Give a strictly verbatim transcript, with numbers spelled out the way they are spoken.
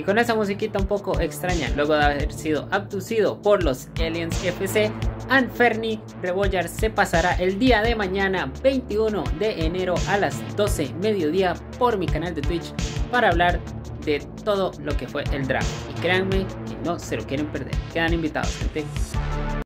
Y con esa musiquita un poco extraña, luego de haber sido abducido por los Aliens F C, Anferni Rebollar se pasará el día de mañana, veintiuno de enero a las doce mediodía por mi canal de Twitch para hablar de todo lo que fue el draft. Y créanme que no se lo quieren perder. Quedan invitados, gente.